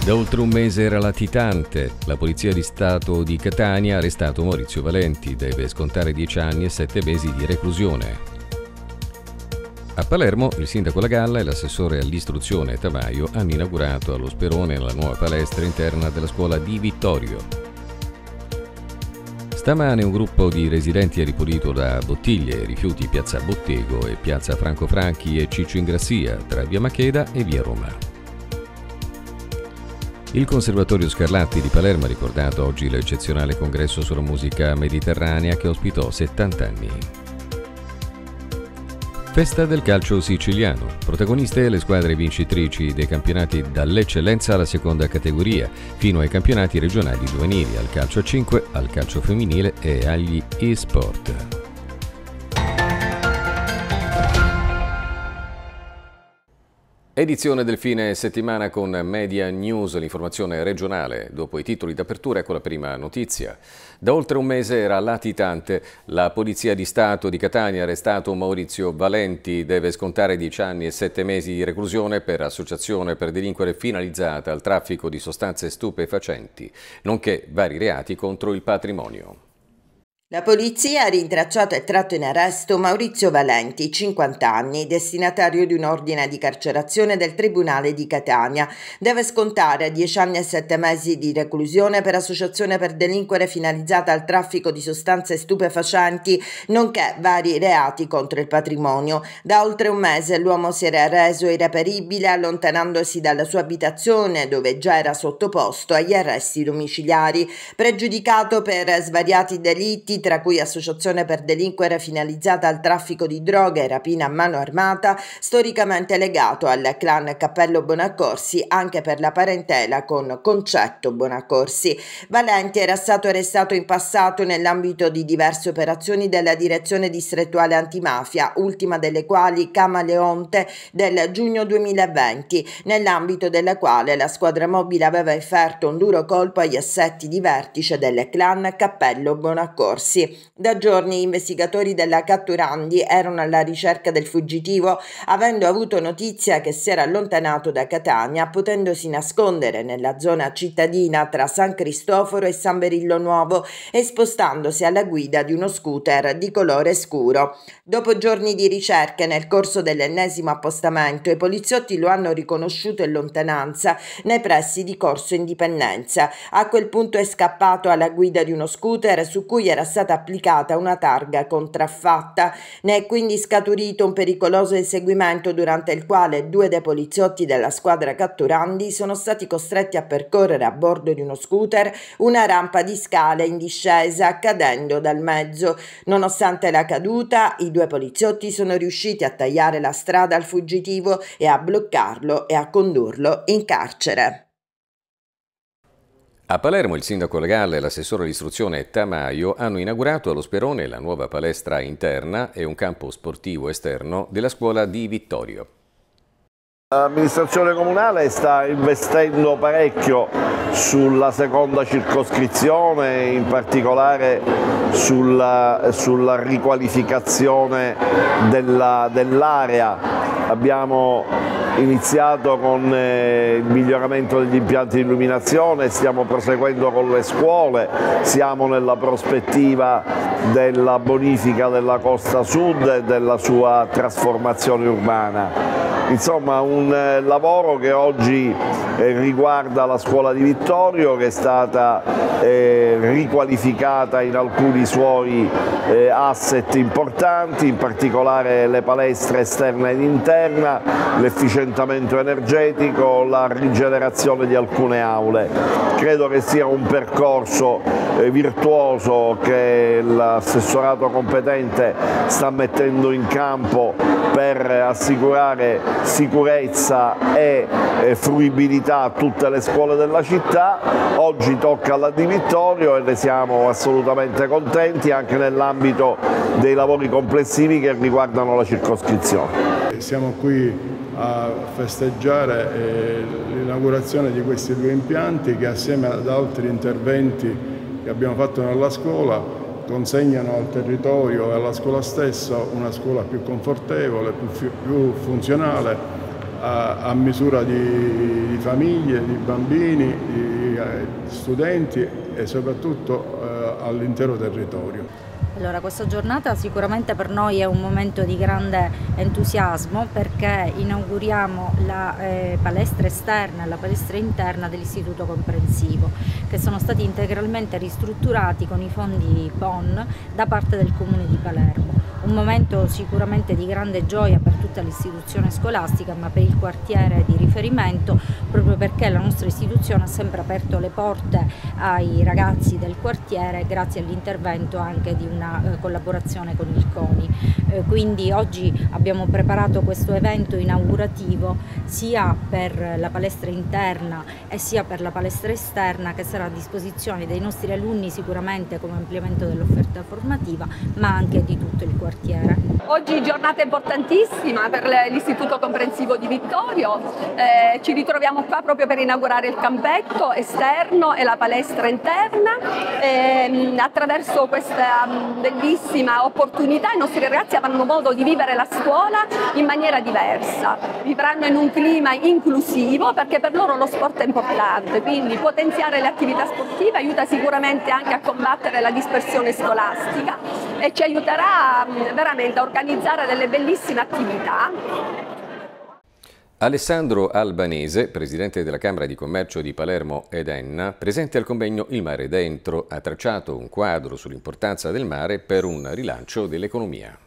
Da oltre un mese era latitante. La Polizia di Stato di Catania ha arrestato Maurizio Valenti. Deve scontare 10 anni e 7 mesi di reclusione. A Palermo il sindaco La Galla e l'assessore all'istruzione Tamaio hanno inaugurato allo Sperone la nuova palestra interna della scuola di Vittorio. Stamane un gruppo di residenti ha ripulito da bottiglie e rifiuti piazza Bottego e piazza Franco Franchi e Ciccio Ingrassia tra via Macheda e via Roma. Il Conservatorio Scarlatti di Palermo ha ricordato oggi l'eccezionale congresso sulla musica mediterranea che ospitò 70 anni. Festa del calcio siciliano. Protagoniste le squadre vincitrici dei campionati dall'eccellenza alla seconda categoria, fino ai campionati regionali giovanili, al calcio a 5, al calcio femminile e agli e-sport. Edizione del fine settimana con Media News, l'informazione regionale. Dopo i titoli d'apertura, ecco la prima notizia. Da oltre un mese era latitante. La Polizia di Stato di Catania ha arrestato Maurizio Valenti. Deve scontare 10 anni e 7 mesi di reclusione per associazione per delinquere finalizzata al traffico di sostanze stupefacenti, nonché vari reati contro il patrimonio. La polizia ha rintracciato e tratto in arresto Maurizio Valenti, 50 anni, destinatario di un ordine di carcerazione del Tribunale di Catania. Deve scontare 10 anni e 7 mesi di reclusione per associazione per delinquere finalizzata al traffico di sostanze stupefacenti, nonché vari reati contro il patrimonio. Da oltre un mese l'uomo si era reso irreperibile allontanandosi dalla sua abitazione, dove già era sottoposto agli arresti domiciliari. Pregiudicato per svariati delitti, tra cui associazione per delinquere finalizzata al traffico di droga e rapina a mano armata, storicamente legato al clan Cappello Bonaccorsi anche per la parentela con Concetto Bonaccorsi. Valenti era stato arrestato in passato nell'ambito di diverse operazioni della Direzione Distrettuale Antimafia, ultima delle quali Camaleonte del giugno 2020, nell'ambito della quale la squadra mobile aveva inferto un duro colpo agli assetti di vertice del clan Cappello Bonaccorsi. Da giorni gli investigatori della Catturandi erano alla ricerca del fuggitivo, avendo avuto notizia che si era allontanato da Catania, potendosi nascondere nella zona cittadina tra San Cristoforo e San Berillo Nuovo e spostandosi alla guida di uno scooter di colore scuro. Dopo giorni di ricerche, nel corso dell'ennesimo appostamento, i poliziotti lo hanno riconosciuto in lontananza nei pressi di Corso Indipendenza. A quel punto è scappato alla guida di uno scooter su cui era stata applicata una targa contraffatta. Ne è quindi scaturito un pericoloso inseguimento durante il quale 2 dei poliziotti della squadra Catturandi sono stati costretti a percorrere a bordo di uno scooter una rampa di scale in discesa, cadendo dal mezzo. Nonostante la caduta, i 2 poliziotti sono riusciti a tagliare la strada al fuggitivo e a bloccarlo e a condurlo in carcere. A Palermo il sindaco La Galla e l'assessore all'istruzione Tamaio hanno inaugurato allo Sperone la nuova palestra interna e un campo sportivo esterno della scuola di Vittorio. L'amministrazione comunale sta investendo parecchio sulla seconda circoscrizione, in particolare sulla riqualificazione dell'area. Abbiamo iniziato con il miglioramento degli impianti di illuminazione, stiamo proseguendo con le scuole, siamo nella prospettiva della bonifica della costa sud e della sua trasformazione urbana. Insomma, un lavoro che oggi riguarda la scuola di Vittorio, che è stata riqualificata in alcuni suoi asset importanti, in particolare le palestre esterna ed interna, l'efficientamento energetico, la rigenerazione di alcune aule. Credo che sia un percorso virtuoso che l'assessorato competente sta mettendo in campo per assicurare sicurezza e fruibilità a tutte le scuole della città. Oggi tocca alla di Vittorio e ne siamo assolutamente contenti anche nell'ambito dei lavori complessivi che riguardano la circoscrizione. Siamo qui a festeggiare l'inaugurazione di questi 2 impianti che, assieme ad altri interventi che abbiamo fatto nella scuola, consegnano al territorio e alla scuola stessa una scuola più confortevole, più funzionale, a misura di famiglie, di bambini, di studenti e soprattutto all'intero territorio. Allora, questa giornata sicuramente per noi è un momento di grande entusiasmo perché inauguriamo la palestra esterna e la palestra interna dell'Istituto Comprensivo, che sono stati integralmente ristrutturati con i fondi PON da parte del Comune di Palermo. Un momento sicuramente di grande gioia per tutta l'istituzione scolastica, ma per il quartiere di riferimento, proprio perché la nostra istituzione ha sempre aperto le porte ai ragazzi del quartiere grazie all'intervento anche di una collaborazione con il CONI. Quindi oggi abbiamo preparato questo evento inaugurativo sia per la palestra interna e sia per la palestra esterna, che sarà a disposizione dei nostri alunni sicuramente come ampliamento dell'offerta formativa, ma anche di tutto il quartiere. Oggi giornata importantissima per l'Istituto Comprensivo di Vittorio, ci ritroviamo qua proprio per inaugurare il campetto esterno e la palestra interna. Attraverso questa bellissima opportunità i nostri ragazzi avranno modo di vivere la scuola in maniera diversa, vivranno in un clima inclusivo perché per loro lo sport è importante, quindi potenziare le attività sportive aiuta sicuramente anche a combattere la dispersione scolastica e ci aiuterà veramente a organizzare delle bellissime attività. Alessandro Albanese, presidente della Camera di Commercio di Palermo ed Enna, presente al convegno Il mare dentro, ha tracciato un quadro sull'importanza del mare per un rilancio dell'economia.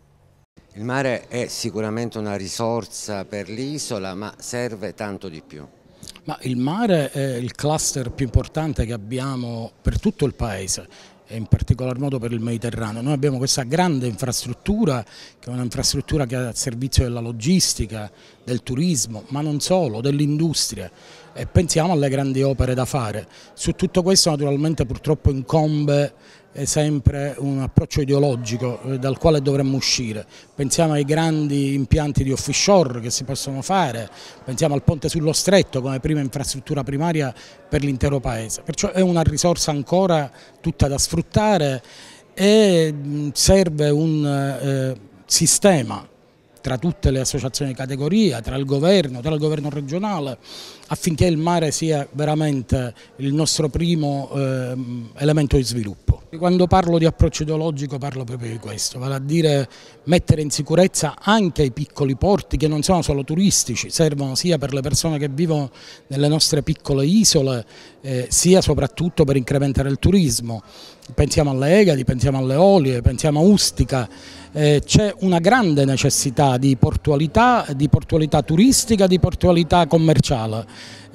Il mare è sicuramente una risorsa per l'isola, ma serve tanto di più. Ma il mare è il cluster più importante che abbiamo per tutto il Paese e in particolar modo per il Mediterraneo. Noi abbiamo questa grande infrastruttura, che è un'infrastruttura che è al servizio della logistica, del turismo, ma non solo, dell'industria, e pensiamo alle grandi opere da fare. Su tutto questo naturalmente purtroppo incombe sempre un approccio ideologico dal quale dovremmo uscire. Pensiamo ai grandi impianti di offshore che si possono fare, pensiamo al ponte sullo Stretto come prima infrastruttura primaria per l'intero Paese. Perciò è una risorsa ancora tutta da sfruttare e serve un sistema tra tutte le associazioni di categoria, tra il governo regionale, affinché il mare sia veramente il nostro primo elemento di sviluppo. Quando parlo di approccio ideologico parlo proprio di questo, vale a dire mettere in sicurezza anche i piccoli porti che non sono solo turistici, servono sia per le persone che vivono nelle nostre piccole isole, sia soprattutto per incrementare il turismo. Pensiamo alle Egadi, pensiamo alle Olie, pensiamo a Ustica. C'è una grande necessità di portualità turistica, di portualità commerciale.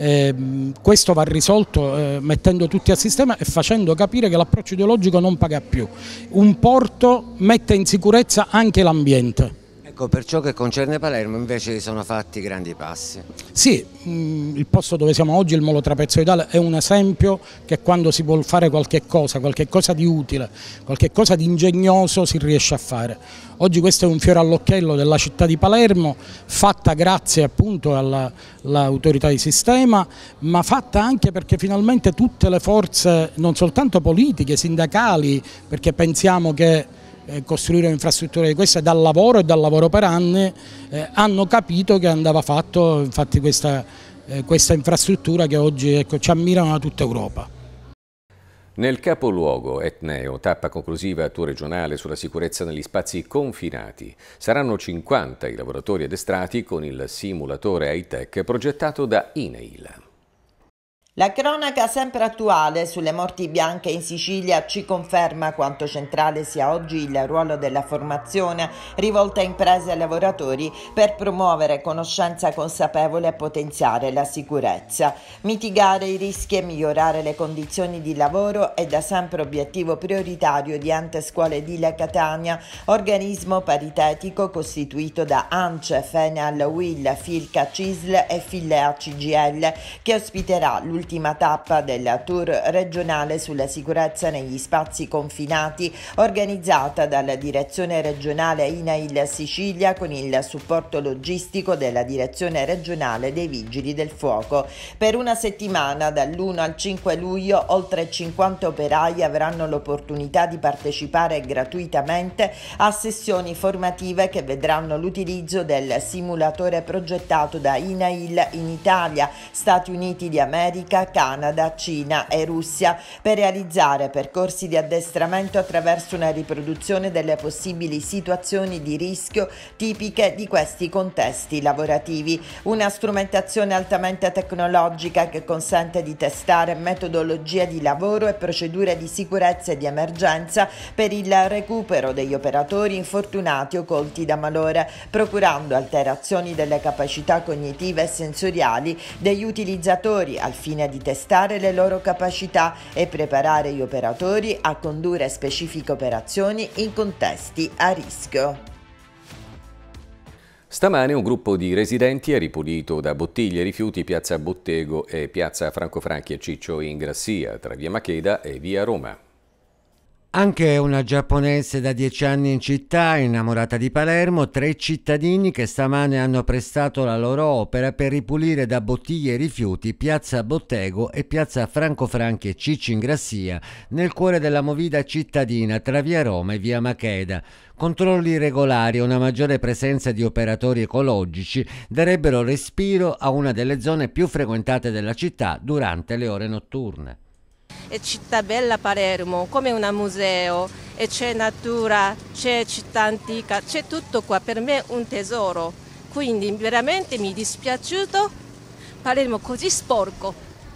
Questo va risolto mettendo tutti a sistema e facendo capire che l'approccio ideologico non paga più. Un porto mette in sicurezza anche l'ambiente. Ecco, per ciò che concerne Palermo invece sono fatti grandi passi. Sì, il posto dove siamo oggi, il Molo Trapezio Italia, è un esempio che quando si vuole fare qualche cosa di utile, qualche cosa di ingegnoso si riesce a fare. Oggi questo è un fiore all'occhiello della città di Palermo, fatta grazie appunto all'autorità di sistema, ma fatta anche perché finalmente tutte le forze, non soltanto politiche, sindacali, perché pensiamo che costruire un'infrastruttura di questa è dal lavoro per anni, hanno capito che andava fatto infatti questa infrastruttura che oggi ci ammirano da tutta Europa. Nel capoluogo Etneo, tappa conclusiva tour regionale sulla sicurezza negli spazi confinati. Saranno 50 i lavoratori addestrati con il simulatore high-tech progettato da INEIL. La cronaca sempre attuale sulle morti bianche in Sicilia ci conferma quanto centrale sia oggi il ruolo della formazione rivolta a imprese e lavoratori per promuovere conoscenza consapevole e potenziare la sicurezza. Mitigare i rischi e migliorare le condizioni di lavoro è da sempre obiettivo prioritario di Ente Scuole Edile Catania, organismo paritetico costituito da ANCE, FENAL, UIL, FILCA, CISL e Fillea CGIL, che ospiterà l'ultima l'ultima tappa del tour regionale sulla sicurezza negli spazi confinati organizzata dalla direzione regionale INAIL Sicilia con il supporto logistico della direzione regionale dei Vigili del Fuoco. Per una settimana, dall'1 al 5 luglio, oltre 50 operai avranno l'opportunità di partecipare gratuitamente a sessioni formative che vedranno l'utilizzo del simulatore progettato da INAIL in Italia, Stati Uniti d'America, Canada, Cina e Russia per realizzare percorsi di addestramento attraverso una riproduzione delle possibili situazioni di rischio tipiche di questi contesti lavorativi. Una strumentazione altamente tecnologica che consente di testare metodologie di lavoro e procedure di sicurezza e di emergenza per il recupero degli operatori infortunati o colti da malore, procurando alterazioni delle capacità cognitive e sensoriali degli utilizzatori al fine di testare le loro capacità e preparare gli operatori a condurre specifiche operazioni in contesti a rischio. Stamane un gruppo di residenti ha ripulito da bottiglie e rifiuti piazza Bottego e piazza Franco Franchi e Ciccio in Grassia, tra via Macheda e via Roma. Anche una giapponese da 10 anni in città, innamorata di Palermo, 3 cittadini che stamane hanno prestato la loro opera per ripulire da bottiglie e rifiuti piazza Bottego e piazza Franco Franchi e Ciccio in Grassia, nel cuore della movida cittadina tra via Roma e via Macheda. Controlli regolari e una maggiore presenza di operatori ecologici darebbero respiro a una delle zone più frequentate della città durante le ore notturne. È città bella Palermo, come un museo, e c'è natura, c'è città antica, c'è tutto qua, per me è un tesoro. Quindi veramente mi è dispiaciuto Palermo così sporco.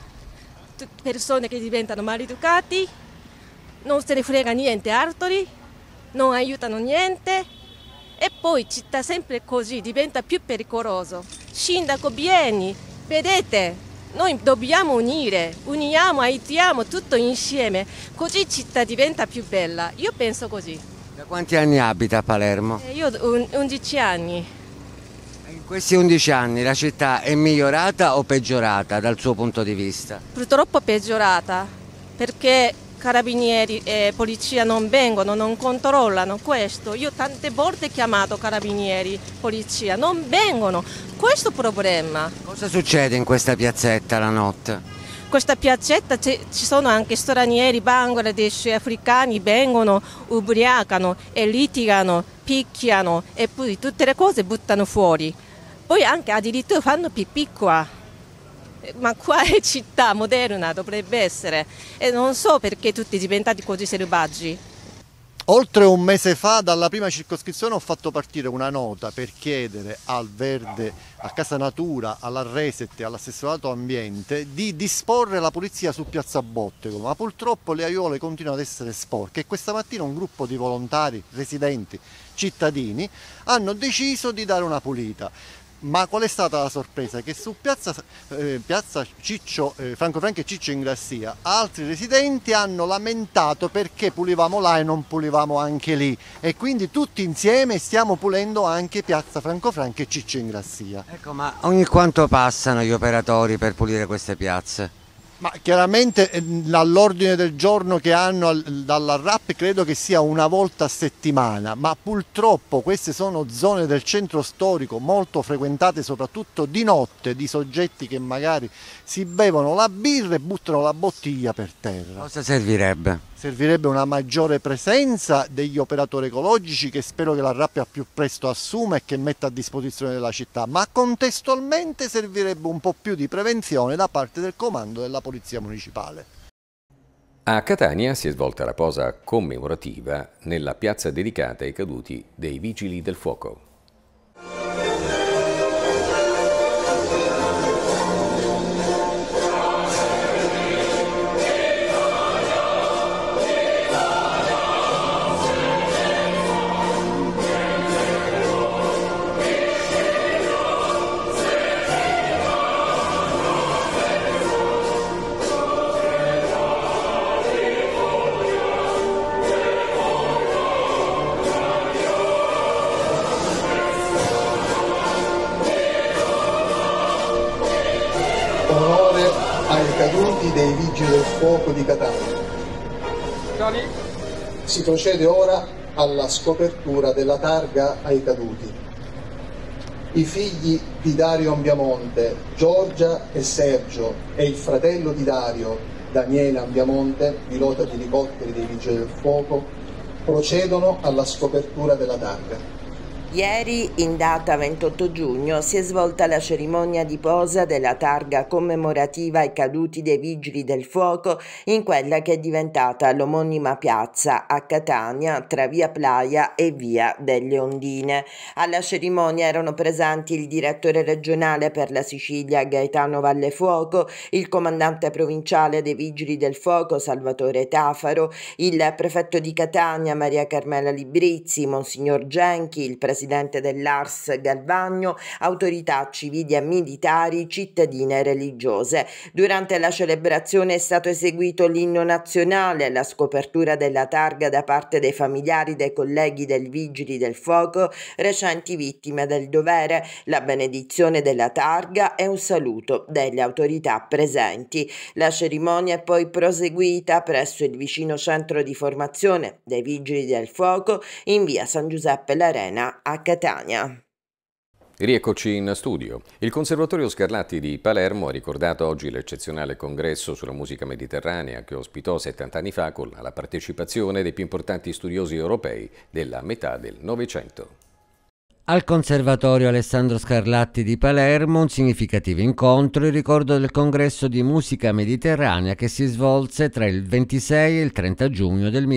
Persone che diventano maleducati, non se ne frega niente altri, non aiutano niente e poi città sempre così diventa più pericoloso. Sindaco, vieni, vedete? Noi dobbiamo uniamo, aiutiamo tutto insieme, così città diventa più bella. Io penso così. Da quanti anni abita a Palermo? Io 11 anni. In questi 11 anni la città è migliorata o peggiorata dal suo punto di vista? Purtroppo peggiorata, perché carabinieri e polizia non vengono, non controllano questo. Io tante volte ho chiamato carabinieri, polizia, non vengono. Questo è il problema. Cosa succede in questa piazzetta la notte? Questa piazzetta ci sono anche stranieri, bangladesh, africani, vengono, ubriacano e litigano, picchiano e poi tutte le cose buttano fuori. Poi anche addirittura fanno pipì qua. Ma qua è città moderna, dovrebbe essere, e non so perché tutti diventati così selvaggi. Oltre un mese fa dalla prima circoscrizione ho fatto partire una nota per chiedere al Verde, a Casa Natura, all'Arreset e all'assessorato ambiente di disporre la pulizia su piazza Bottego, ma purtroppo le aiuole continuano ad essere sporche e questa mattina un gruppo di volontari, residenti, cittadini hanno deciso di dare una pulita. Ma qual è stata la sorpresa? Che su piazza Franco Franchi e Ciccio in Grassia altri residenti hanno lamentato perché pulivamo là e non pulivamo anche lì e quindi tutti insieme stiamo pulendo anche piazza Franco Franchi e Ciccio in Grassia. Ecco, ma ogni quanto passano gli operatori per pulire queste piazze? Ma chiaramente all'ordine del giorno che hanno dalla RAP credo che sia una volta a settimana, ma purtroppo queste sono zone del centro storico molto frequentate soprattutto di notte, di soggetti che magari si bevono la birra e buttano la bottiglia per terra. Cosa servirebbe? Servirebbe una maggiore presenza degli operatori ecologici che spero che la RAP al più presto assuma e che metta a disposizione della città, ma contestualmente servirebbe un po' più di prevenzione da parte del comando della Polizia Municipale. A Catania si è svolta la posa commemorativa nella piazza dedicata ai caduti dei Vigili del Fuoco. Onore ai caduti dei Vigili del Fuoco di Catania. Si procede ora alla scopertura della targa ai caduti. I figli di Dario Ambiamonte, Giorgia e Sergio, e il fratello di Dario, Daniele Ambiamonte, pilota di elicotteri dei Vigili del Fuoco, procedono alla scopertura della targa. Ieri, in data 28 giugno, si è svolta la cerimonia di posa della targa commemorativa ai caduti dei Vigili del Fuoco in quella che è diventata l'omonima piazza a Catania tra via Playa e via delle Ondine. Alla cerimonia erano presenti il direttore regionale per la Sicilia Gaetano Vallefuoco, il comandante provinciale dei Vigili del Fuoco Salvatore Tafaro, il prefetto di Catania Maria Carmela Librizzi, Monsignor Genchi, il presidente dell'Ars Galvagno, autorità civili e militari, cittadine e religiose. Durante la celebrazione è stato eseguito l'inno nazionale, la scopertura della targa da parte dei familiari dei colleghi del Vigili del Fuoco, recenti vittime del dovere, la benedizione della targa e un saluto delle autorità presenti. La cerimonia è poi proseguita presso il vicino centro di formazione dei Vigili del Fuoco in via San Giuseppe l'Arena a Catania. Rieccoci in studio. Il Conservatorio Scarlatti di Palermo ha ricordato oggi l'eccezionale congresso sulla musica mediterranea che ospitò 70 anni fa con la partecipazione dei più importanti studiosi europei della metà del Novecento. Al Conservatorio Alessandro Scarlatti di Palermo un significativo incontro in ricordo del congresso di musica mediterranea che si svolse tra il 26 e il 30 giugno del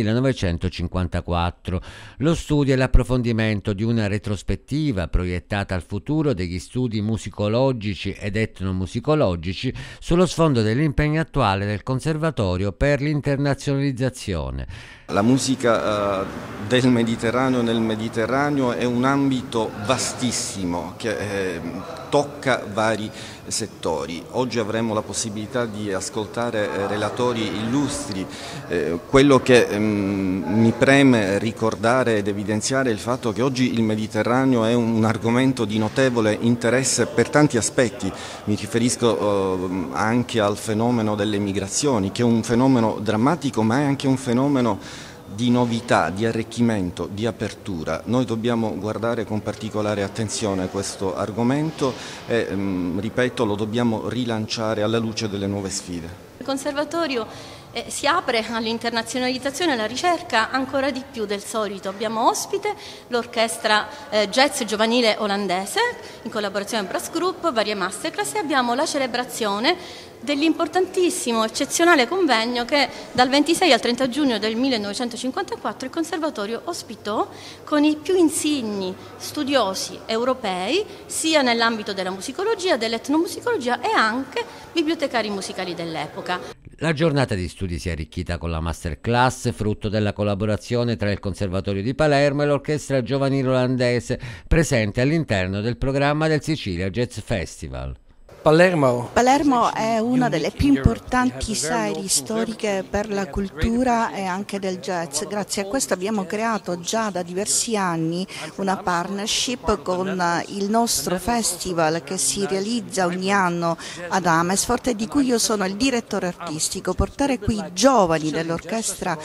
1954. Lo studio e l'approfondimento di una retrospettiva proiettata al futuro degli studi musicologici ed etnomusicologici sullo sfondo dell'impegno attuale del Conservatorio per l'internazionalizzazione. La musica del Mediterraneo nel Mediterraneo è un ambito vastissimo che tocca vari settori. Oggi avremo la possibilità di ascoltare relatori illustri. Quello che mi preme ricordare ed evidenziare è il fatto che oggi il Mediterraneo è un argomento di notevole interesse per tanti aspetti. Mi riferisco anche al fenomeno delle migrazioni, che è un fenomeno drammatico, ma è anche un fenomeno di novità, di arricchimento, di apertura. Noi dobbiamo guardare con particolare attenzione questo argomento e, ripeto, lo dobbiamo rilanciare alla luce delle nuove sfide. Il Conservatorio si apre all'internazionalizzazione e alla ricerca ancora di più del solito. Abbiamo ospite l'orchestra jazz giovanile olandese in collaborazione con Brass Group, varie masterclass, e abbiamo la celebrazione dell'importantissimo, eccezionale convegno che dal 26 al 30 giugno del 1954 il Conservatorio ospitò con i più insigni studiosi europei sia nell'ambito della musicologia, dell'etnomusicologia e anche bibliotecari musicali dell'epoca. La giornata di studi si è arricchita con la masterclass, frutto della collaborazione tra il Conservatorio di Palermo e l'orchestra giovanile olandese, presente all'interno del programma del Sicilia Jazz Festival. Palermo è una delle più importanti sedi storiche per la cultura e anche del jazz. Grazie a questo abbiamo creato già da diversi anni una partnership con il nostro festival che si realizza ogni anno ad Amersfoort e di cui io sono il direttore artistico. Portare qui i giovani dell'orchestra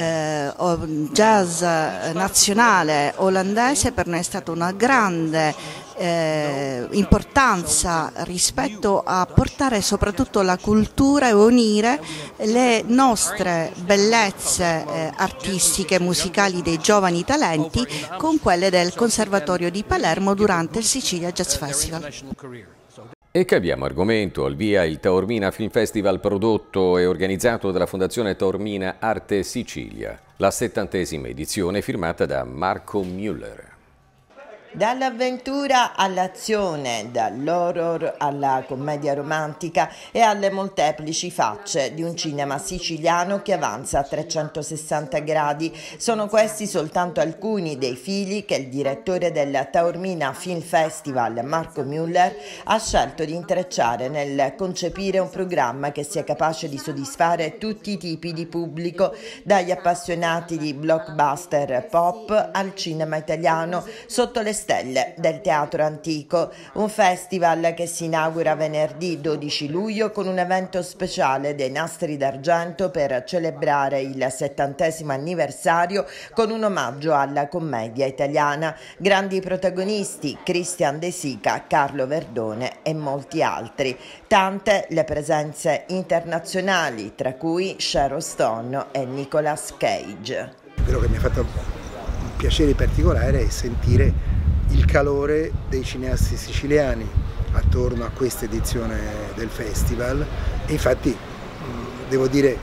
jazz nazionale olandese per noi è stata una grande importanza rispetto a portare soprattutto la cultura e unire le nostre bellezze artistiche, musicali dei giovani talenti con quelle del Conservatorio di Palermo durante il Sicilia Jazz Festival. E cambiamo argomento, al via il Taormina Film Festival prodotto e organizzato dalla Fondazione Taormina Arte Sicilia, la 70ª edizione firmata da Marco Müller. Dall'avventura all'azione, dall'horror alla commedia romantica e alle molteplici facce di un cinema siciliano che avanza a 360 gradi. Sono questi soltanto alcuni dei fili che il direttore del Taormina Film Festival, Marco Müller, ha scelto di intrecciare nel concepire un programma che sia capace di soddisfare tutti i tipi di pubblico, dagli appassionati di blockbuster pop al cinema italiano, sotto le stelle del Teatro Antico, un festival che si inaugura venerdì 12 luglio con un evento speciale dei Nastri d'Argento per celebrare il 70° anniversario con un omaggio alla commedia italiana. Grandi protagonisti: Christian De Sica, Carlo Verdone e molti altri. Tante le presenze internazionali, tra cui Sharon Stone e Nicolas Cage. Quello che mi ha fatto un piacere particolare è sentire il calore dei cineasti siciliani attorno a questa edizione del festival, e infatti devo dire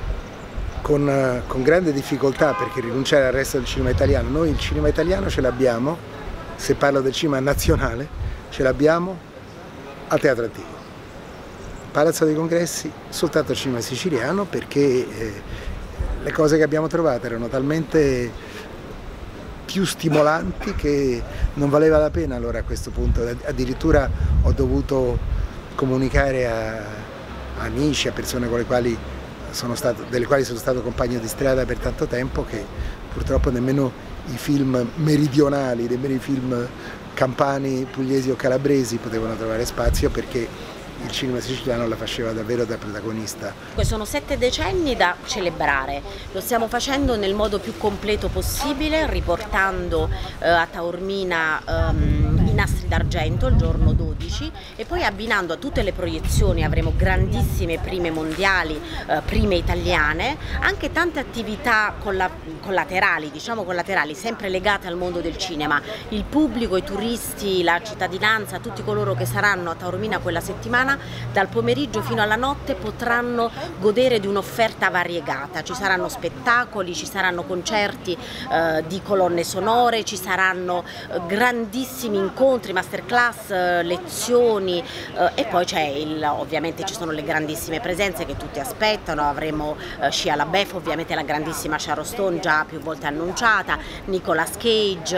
con grande difficoltà, perché rinunciare al resto del cinema italiano, noi il cinema italiano ce l'abbiamo, se parlo del cinema nazionale, ce l'abbiamo al Teatro Antico. Palazzo dei Congressi, soltanto il cinema siciliano, perché le cose che abbiamo trovato erano talmente più stimolanti che non valeva la pena allora a questo punto. Addirittura ho dovuto comunicare a amici, a persone con le quali delle quali sono stato compagno di strada per tanto tempo, che purtroppo nemmeno i film meridionali, nemmeno i film campani, pugliesi o calabresi potevano trovare spazio, perché il cinema siciliano la faceva davvero da protagonista. Sono 7 decenni da celebrare, lo stiamo facendo nel modo più completo possibile, riportando a Taormina i Nastri d'Argento il giorno 12 e poi abbinando a tutte le proiezioni. Avremo grandissime prime mondiali, prime italiane, anche tante attività collaterali, sempre legate al mondo del cinema. Il pubblico, i turisti, la cittadinanza, tutti coloro che saranno a Taormina quella settimana, dal pomeriggio fino alla notte potranno godere di un'offerta variegata. Ci saranno spettacoli, ci saranno concerti di colonne sonore, ci saranno grandissimi incontri, masterclass, lezioni e poi ovviamente ci sono le grandissime presenze che tutti aspettano. Avremo Shia LaBeouf, ovviamente la grandissima Sharon Stone, già più volte annunciata, Nicolas Cage,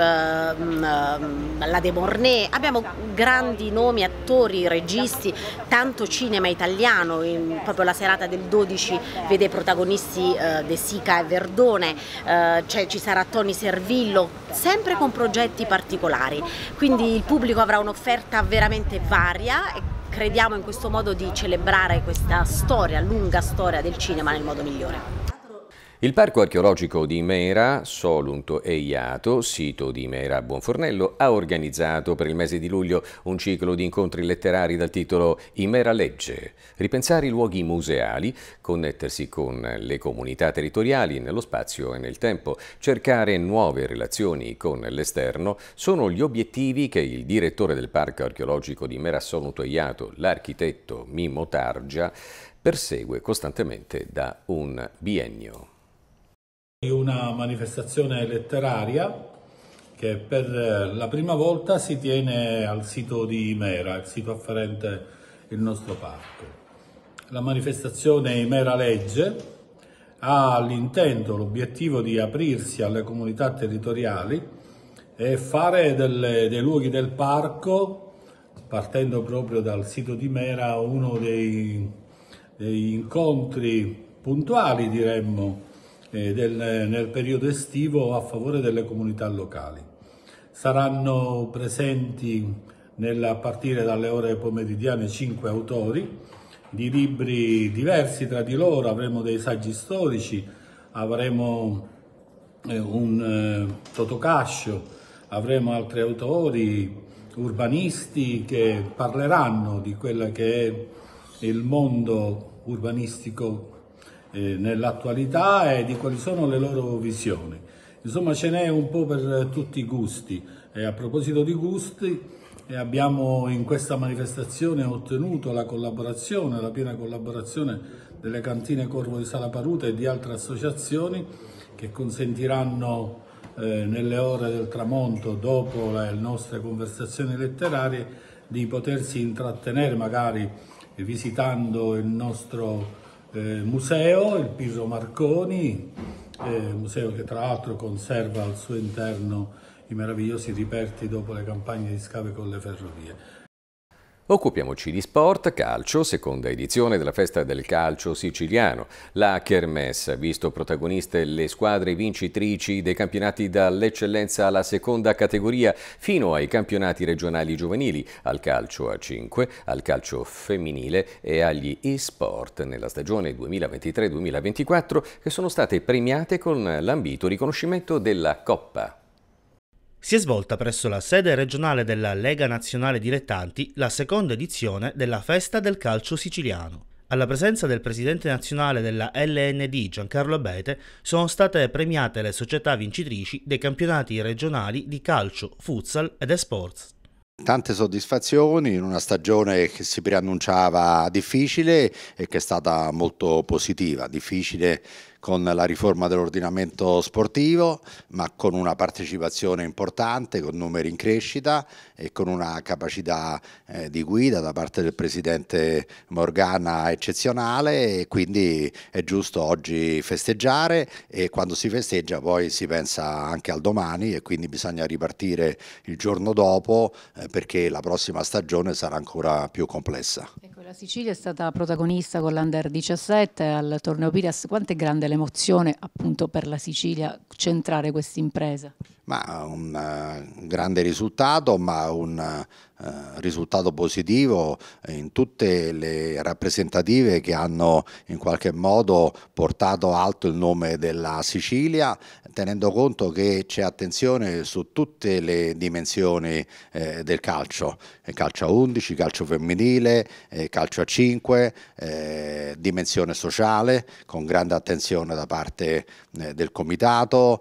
la De Mornay. Abbiamo grandi nomi, attori, registi, tanto cinema italiano. Proprio la serata del 12 vede protagonisti De Sica e Verdone, ci sarà Tony Servillo, sempre con progetti particolari, quindi il pubblico avrà un'offerta veramente varia e crediamo in questo modo di celebrare questa storia, lunga storia del cinema nel modo migliore. Il Parco archeologico di Imera, Solunto e Iato, sito di Imera a Buonfornello, ha organizzato per il mese di luglio un ciclo di incontri letterari dal titolo Imera Legge. Ripensare i luoghi museali, connettersi con le comunità territoriali nello spazio e nel tempo, cercare nuove relazioni con l'esterno sono gli obiettivi che il direttore del Parco archeologico di Imera, Solunto e Iato, l'architetto Mimmo Targia, persegue costantemente da un biennio. Una manifestazione letteraria che per la prima volta si tiene al sito di Imera, il sito afferente il nostro parco. La manifestazione Imera Legge ha l'intento, l'obiettivo di aprirsi alle comunità territoriali e fare dei luoghi del parco, partendo proprio dal sito di Imera, uno dei incontri puntuali, diremmo, nel periodo estivo a favore delle comunità locali. Saranno presenti a partire dalle ore pomeridiane 5 autori di libri diversi tra di loro. Avremo dei saggi storici, avremo un Totocascio, avremo altri autori urbanisti che parleranno di quello che è il mondo urbanistico nell'attualità e di quali sono le loro visioni. Insomma, ce n'è un po' per tutti i gusti. E a proposito di gusti, abbiamo in questa manifestazione ottenuto la piena collaborazione delle cantine Corvo di Salaparuta e di altre associazioni che consentiranno nelle ore del tramonto, dopo le nostre conversazioni letterarie, di potersi intrattenere magari visitando il nostro museo, il Pirro Marconi, museo che tra l'altro conserva al suo interno i meravigliosi reperti dopo le campagne di scave con le ferrovie. Occupiamoci di sport, calcio, seconda edizione della festa del calcio siciliano. La Kermesse ha visto protagoniste le squadre vincitrici dei campionati dall'eccellenza alla seconda categoria fino ai campionati regionali giovanili, al calcio a 5, al calcio femminile e agli e-sport nella stagione 2023-2024 che sono state premiate con l'ambito riconoscimento della Coppa. Si è svolta presso la sede regionale della Lega Nazionale Dilettanti la seconda edizione della Festa del Calcio Siciliano. Alla presenza del presidente nazionale della LND Giancarlo Abete sono state premiate le società vincitrici dei campionati regionali di calcio, futsal ed esports. Tante soddisfazioni in una stagione che si preannunciava difficile e che è stata molto positiva, difficile con la riforma dell'ordinamento sportivo, ma con una partecipazione importante, con numeri in crescita e con una capacità di guida da parte del presidente Morgana eccezionale, e quindi è giusto oggi festeggiare, e quando si festeggia poi si pensa anche al domani e quindi bisogna ripartire il giorno dopo perché la prossima stagione sarà ancora più complessa. Ecco, la Sicilia è stata protagonista con l'Under 17 al torneo Pirias. Quanto è grande l'emozione appunto per la Sicilia centrare questa impresa? Ma un grande risultato, ma un risultato positivo in tutte le rappresentative che hanno in qualche modo portato alto il nome della Sicilia, tenendo conto che c'è attenzione su tutte le dimensioni del calcio, calcio a 11, calcio femminile, calcio a 5, dimensione sociale, con grande attenzione da parte del comitato,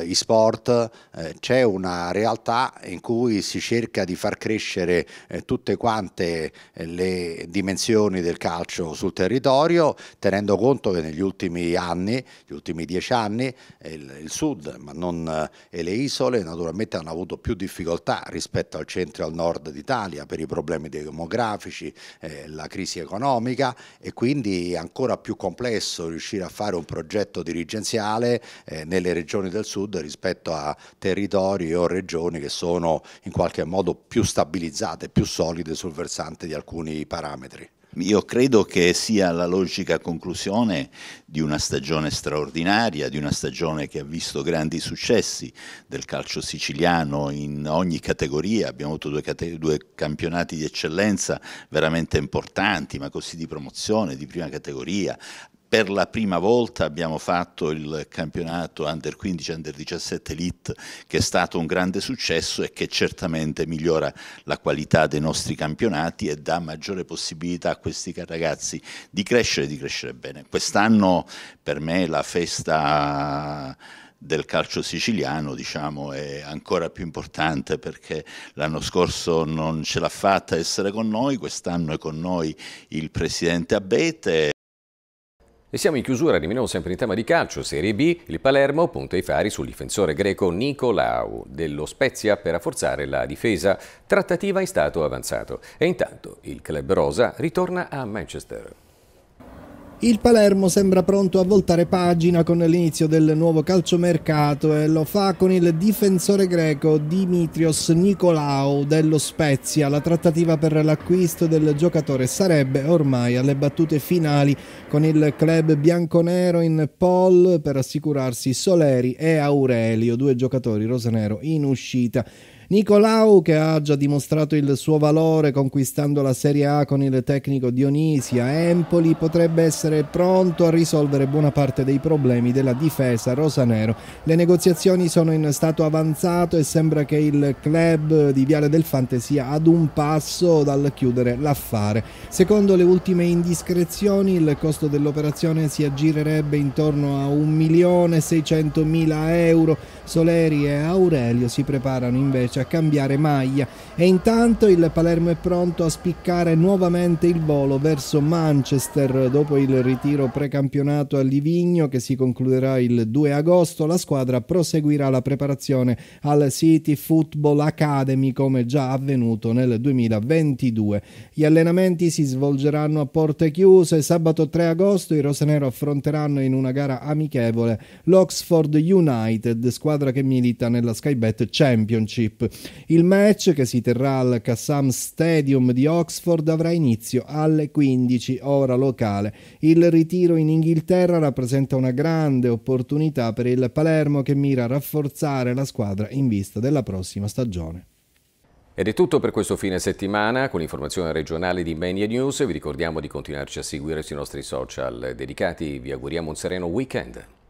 e-sport. C'è una realtà in cui si cerca di far crescere tutte quante le dimensioni del calcio sul territorio, tenendo conto che negli ultimi anni, gli ultimi 10 anni, il sud, ma non e le isole naturalmente hanno avuto più difficoltà rispetto al centro e al nord d'Italia per i problemi demografici, la crisi economica, e quindi è ancora più complesso riuscire a fare un progetto dirigenziale nelle regioni del sud rispetto a territori o regioni che sono in qualche modo più stabilizzate, più solide sul versante di alcuni parametri. Io credo che sia la logica conclusione di una stagione straordinaria, di una stagione che ha visto grandi successi del calcio siciliano in ogni categoria. Abbiamo avuto due campionati di eccellenza veramente importanti, ma così di promozione, di prima categoria. Per la prima volta abbiamo fatto il campionato Under 15, Under 17 Elite, che è stato un grande successo e che certamente migliora la qualità dei nostri campionati e dà maggiore possibilità a questi ragazzi di crescere bene. Quest'anno per me la festa del calcio siciliano, diciamo, è ancora più importante perché l'anno scorso non ce l'ha fatta essere con noi, quest'anno è con noi il presidente Abete. E siamo in chiusura, rimaniamo sempre in tema di calcio. Serie B, il Palermo punta i fari sul difensore greco Nicolau dello Spezia per rafforzare la difesa, trattativa in stato avanzato. E intanto il club rosa ritorna a Manchester. Il Palermo sembra pronto a voltare pagina con l'inizio del nuovo calciomercato e lo fa con il difensore greco Dimitrios Nicolau dello Spezia. La trattativa per l'acquisto del giocatore sarebbe ormai alle battute finali con il club bianconero in pole per assicurarsi Soleri e Aurelio, due giocatori rosanero in uscita. Nicolau, che ha già dimostrato il suo valore conquistando la Serie A con il tecnico Dionisia Empoli, potrebbe essere pronto a risolvere buona parte dei problemi della difesa rosanero. Le negoziazioni sono in stato avanzato e sembra che il club di Viale del Fante sia ad un passo dal chiudere l'affare. Secondo le ultime indiscrezioni, il costo dell'operazione si aggirerebbe intorno a 1.600.000 euro. Soleri e Aurelio si preparano invece a cambiare maglia e intanto il Palermo è pronto a spiccare nuovamente il volo verso Manchester. Dopo il ritiro precampionato a Livigno che si concluderà il 2 agosto, la squadra proseguirà la preparazione al City Football Academy come già avvenuto nel 2022. Gli allenamenti si svolgeranno a porte chiuse. Sabato 3 agosto i rosanero affronteranno in una gara amichevole l'Oxford United, squadra che milita nella Sky Bet Championship. Il match, che si terrà al Kassam Stadium di Oxford, avrà inizio alle 15 ora locale. Il ritiro in Inghilterra rappresenta una grande opportunità per il Palermo, che mira a rafforzare la squadra in vista della prossima stagione. Ed è tutto per questo fine settimana. Con l'informazione regionale di Media News vi ricordiamo di continuarci a seguire sui nostri social dedicati. Vi auguriamo un sereno weekend.